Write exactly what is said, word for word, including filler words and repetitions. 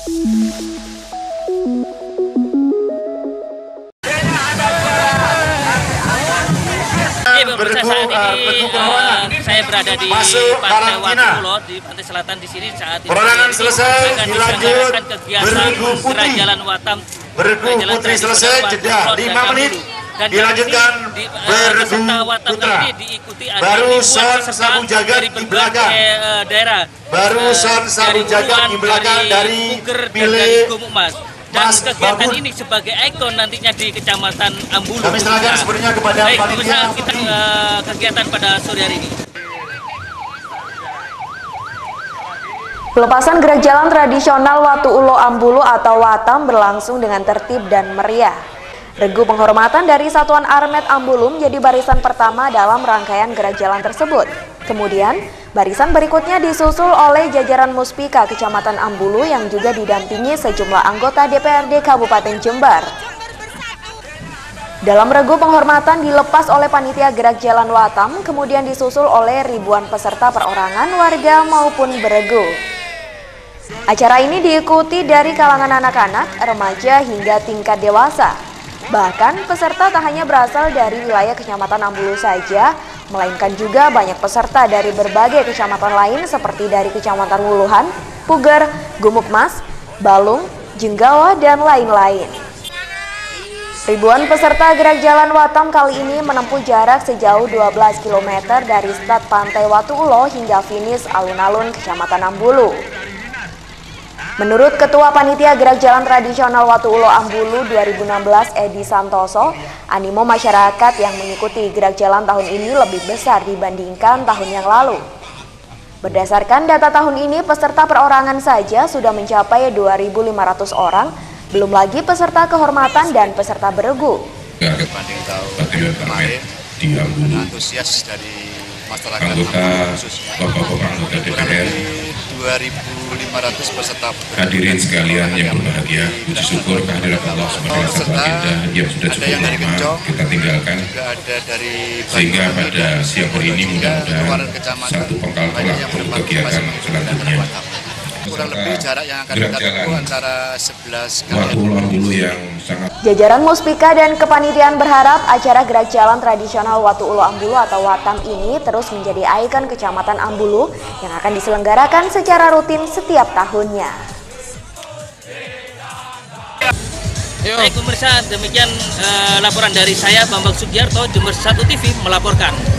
Pemirsa, saat ini uh, saya berada di Pantai Watuulo di pantai selatan di sini saat ini perorangan selesai, dilanjut kegiatan Gerak Jalan Watam Bergu Putri selesai, jeda lima menit, dan dilanjutkan di, uh, Bergu Watam Putra. ini diikuti Baru son sabu jagat di belakang, uh, daerah baru son sabu jagat di belakang dari Pilih Mas. Dan Mas kegiatan Babun. ini sebagai ikon nantinya di Kecamatan Ambulu. Kami serahkan sebenarnya kepada Baik, panitia. kita uh, kegiatan pada sore hari ini. Pelepasan gerak jalan tradisional Watuulo Ambulu atau Watam berlangsung dengan tertib dan meriah. Regu penghormatan dari Satuan Armet Ambulu menjadi barisan pertama dalam rangkaian gerak jalan tersebut. Kemudian, barisan berikutnya disusul oleh jajaran Muspika Kecamatan Ambulu yang juga didampingi sejumlah anggota D P R D Kabupaten Jember. Dalam regu penghormatan dilepas oleh panitia gerak jalan Watam, kemudian disusul oleh ribuan peserta perorangan warga maupun beregu. Acara ini diikuti dari kalangan anak-anak, remaja hingga tingkat dewasa. Bahkan peserta tak hanya berasal dari wilayah Kecamatan Ambulu saja, melainkan juga banyak peserta dari berbagai kecamatan lain seperti dari Kecamatan Wuluhan, Puger, Gumukmas, Balung, Jenggawa, dan lain-lain. Ribuan peserta gerak jalan Watam kali ini menempuh jarak sejauh dua belas kilometer dari start Pantai Watuulo hingga finish alun-alun Kecamatan Ambulu. Menurut Ketua Panitia Gerak Jalan Tradisional Watuulo Ambulu dua ribu enam belas Edi Santoso, animo masyarakat yang mengikuti gerak jalan tahun ini lebih besar dibandingkan tahun yang lalu. Berdasarkan data tahun ini, peserta perorangan saja sudah mencapai dua ribu lima ratus orang, belum lagi peserta kehormatan dan peserta beregu. Dibanding tahun kemarin, antusias dari masyarakat anggota khususnya bapak-bapak anggota D P R, dua ribu lima ratus peserta hadirin sekalian yang berbahagia, puji syukur kehadirat Allah sebagai satu agenda yang sudah cukup lama kita tinggalkan, sehingga pada siang hari ini mudah-mudahan satu pengkal telak untuk kegiatan selanjutnya. Kurang lebih jarak yang akan kita tempuh antara sebelas Watuulo Ambulu yang sangat. Jajaran Muspika dan kepanitiaan berharap acara gerak jalan tradisional Watuulo Ambulu atau Watam ini terus menjadi ikon Kecamatan Ambulu yang akan diselenggarakan secara rutin setiap tahunnya. Baik pemirsa, demikian uh, laporan dari saya Bambang Sugiarto, Jember satu T V melaporkan.